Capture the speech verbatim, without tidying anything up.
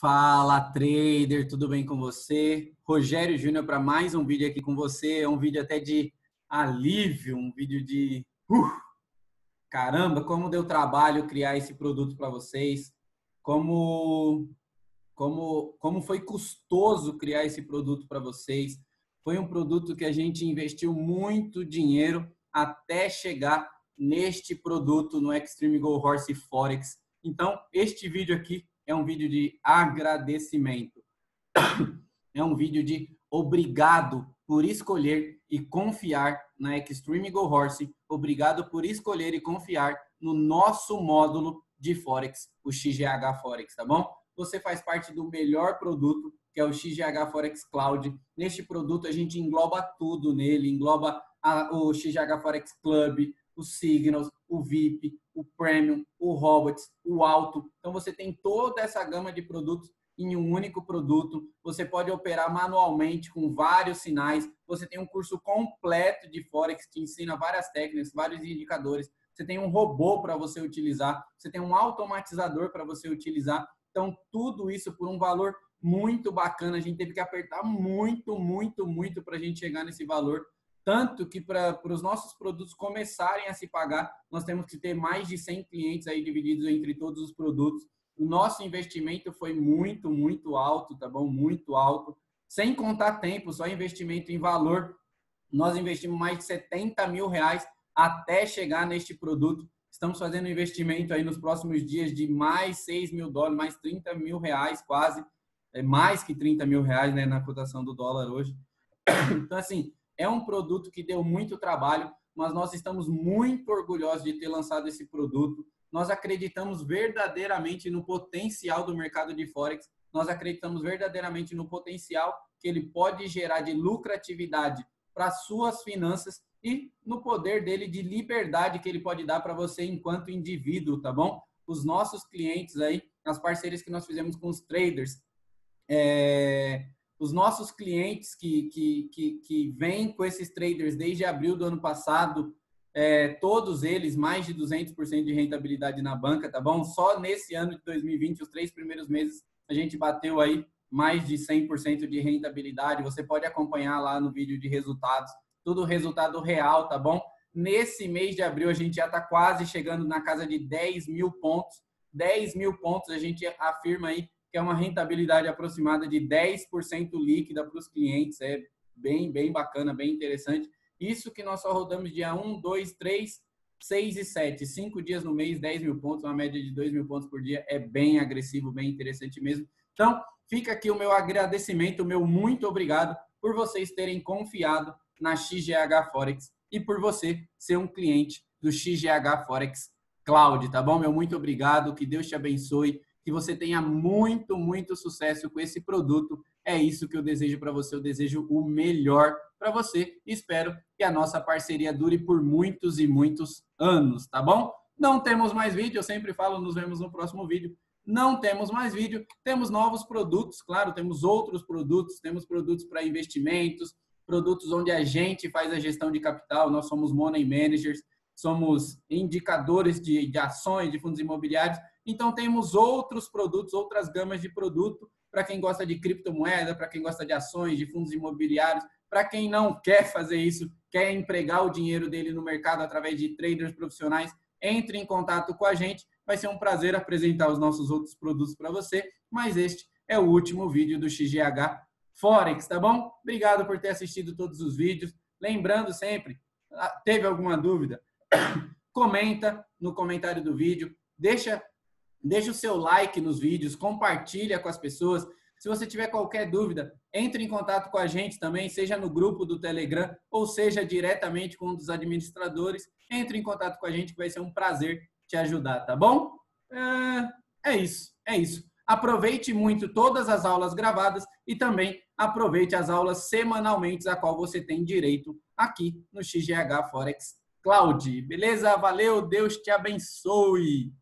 Fala, trader, tudo bem com você? Rogério Júnior para mais um vídeo aqui com você. É um vídeo até de alívio, um vídeo de... Uh, caramba, como deu trabalho criar esse produto para vocês. Como, como, como foi custoso criar esse produto para vocês. Foi um produto que a gente investiu muito dinheiro até chegar neste produto no Extreme Go Horse Forex. Então, este vídeo aqui é um vídeo de agradecimento. É um vídeo de obrigado por escolher e confiar na Extreme Go Horse. Obrigado por escolher e confiar no nosso módulo de Forex, o X G H Forex, tá bom? Você faz parte do melhor produto, que é o X G H Forex Cloud. Neste produto, a gente engloba tudo nele, engloba a, o X G H Forex Club, o Signals, o V I P, o Premium, o Robots, o Auto. Então, você tem toda essa gama de produtos em um único produto. Você pode operar manualmente com vários sinais. Você tem um curso completo de Forex que te ensina várias técnicas, vários indicadores. Você tem um robô para você utilizar. Você tem um automatizador para você utilizar. Então, tudo isso por um valor muito bacana. A gente teve que apertar muito, muito, muito para a gente chegar nesse valor. Tanto que para os nossos produtos começarem a se pagar, nós temos que ter mais de cem clientes aí divididos entre todos os produtos. O nosso investimento foi muito, muito alto, tá bom? Muito alto. Sem contar tempo, só investimento em valor. Nós investimos mais de setenta mil reais até chegar neste produto. Estamos fazendo investimento aí nos próximos dias de mais seis mil dólares, mais trinta mil reais quase. É mais que trinta mil reais, né, na cotação do dólar hoje. Então, assim, é um produto que deu muito trabalho, mas nós estamos muito orgulhosos de ter lançado esse produto. Nós acreditamos verdadeiramente no potencial do mercado de Forex. Nós acreditamos verdadeiramente no potencial que ele pode gerar de lucratividade para suas finanças e no poder dele de liberdade que ele pode dar para você enquanto indivíduo, tá bom? Os nossos clientes aí, as parcerias que nós fizemos com os traders, é... os nossos clientes que, que, que, que vêm com esses traders desde abril do ano passado, é, todos eles, mais de duzentos por cento de rentabilidade na banca, tá bom? Só nesse ano de dois mil e vinte, os três primeiros meses, a gente bateu aí mais de cem por cento de rentabilidade. Você pode acompanhar lá no vídeo de resultados, tudo resultado real, tá bom? Nesse mês de abril, a gente já está quase chegando na casa de dez mil pontos. dez mil pontos, a gente afirma aí que é uma rentabilidade aproximada de dez por cento líquida para os clientes. É bem, bem bacana, bem interessante. Isso que nós só rodamos dia um, dois, três, seis e sete. Cinco dias no mês, dez mil pontos, uma média de dois mil pontos por dia. É bem agressivo, bem interessante mesmo. Então, fica aqui o meu agradecimento, o meu muito obrigado por vocês terem confiado na X G H Forex e por você ser um cliente do X G H Forex Cloud, tá bom? Meu muito obrigado, que Deus te abençoe, que você tenha muito, muito sucesso com esse produto. É isso que eu desejo para você, eu desejo o melhor para você. Espero que a nossa parceria dure por muitos e muitos anos, tá bom? Não temos mais vídeo, eu sempre falo, nos vemos no próximo vídeo. Não temos mais vídeo, temos novos produtos, claro, temos outros produtos, temos produtos para investimentos, produtos onde a gente faz a gestão de capital, nós somos money managers, somos indicadores de, de ações, de fundos imobiliários. Então, temos outros produtos, outras gamas de produto para quem gosta de criptomoeda, para quem gosta de ações, de fundos imobiliários, para quem não quer fazer isso, quer empregar o dinheiro dele no mercado através de traders profissionais, entre em contato com a gente. Vai ser um prazer apresentar os nossos outros produtos para você, mas este é o último vídeo do X G H Forex, tá bom? Obrigado por ter assistido todos os vídeos. Lembrando sempre, teve alguma dúvida? Comenta no comentário do vídeo, deixa... Deixa o seu like nos vídeos, compartilha com as pessoas. Se você tiver qualquer dúvida, entre em contato com a gente também, seja no grupo do Telegram ou seja diretamente com um dos administradores. Entre em contato com a gente que vai ser um prazer te ajudar, tá bom? É, é isso, é isso. Aproveite muito todas as aulas gravadas e também aproveite as aulas semanalmente a qual você tem direito aqui no X G H Forex Cloud. Beleza? Valeu, Deus te abençoe!